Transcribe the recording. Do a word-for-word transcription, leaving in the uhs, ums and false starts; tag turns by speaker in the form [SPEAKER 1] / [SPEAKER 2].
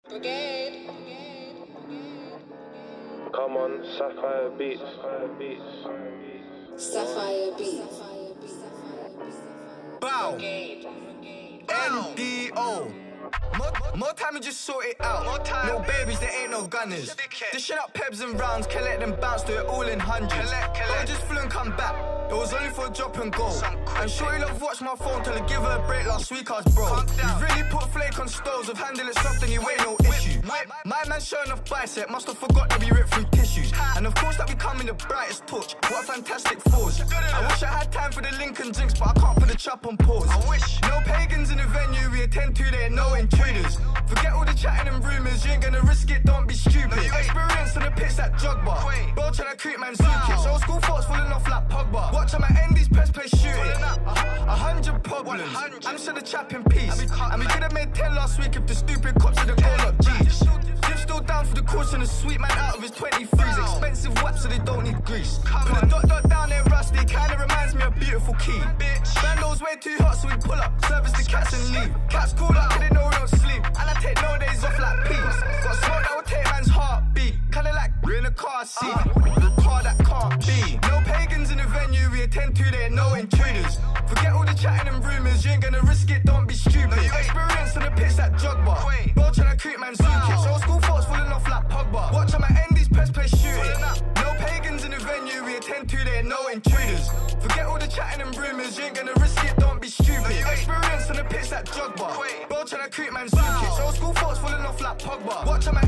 [SPEAKER 1] Brigade.
[SPEAKER 2] Come on, Sapphire Beats.
[SPEAKER 1] Sapphire Beats.
[SPEAKER 3] Bow.
[SPEAKER 1] Brigade.
[SPEAKER 3] N D O. More, more time and just sort it out. More time. No babies, there ain't no gunners. This shit up pebs and rounds, collect them bounce, do it all in hundreds. Collect, collect. I just flew and come back. It was only for a drop and go. And shorty love watch my phone till I give her a break last week I was broke. You really put flake on stoves, I've handled it soft and you ain't no issue. My, my man showing off bicep, must have forgot that we ripped through tissues. And of course that we come in the brightest torch. What a fantastic force. I wish I had time for the Lincoln drinks, but I can't put the chop on pause. I wish. No pagans in the venue we attend to, there ain't no intruders. Forget all the chatting and rumours, you ain't gonna risk it, don't be stupid. Experience in the pits that jog bar. Bro tryna creep man's suitcase. Old school thoughts falling off like Pogba. Watch on my end, these press play shooting. A hundred problems. I'm still the chap in peace. And we could have made ten last week if the stupid cops had gone up G's. Jim's still down for the course and a sweet man out of his twenty-threes. Expensive whaps so they don't need grease. Put a dot dot down there rusty, kinda reminds me of Beautiful Key. Bando's way too hot so we pull up, service the cats and leave. Cats call up, they know we don't sleep. And I take no days off like peas. Got smoke that will take man's heartbeat. Kinda like in a car seat. A car that can't be. No pagans in the venue we attend to, there ain't no intruders. Forget all the chatting and rumours, you ain't gonna risk it, don't be stupid. Experience in the pits that jog bar. Bro tryna creep man's suitcase. Old school thoughts falling off like Pogba. Watch on my end, these press play shooting. No pagans in the venue we attend to, there ain't no intruders. Forget all the chatting and rumours, you ain't gonna risk it, don't be stupid. Experience in the pits that jog bar. Bro tryna creep man's suitcase. Old school thoughts falling off like Pogba. Watch on my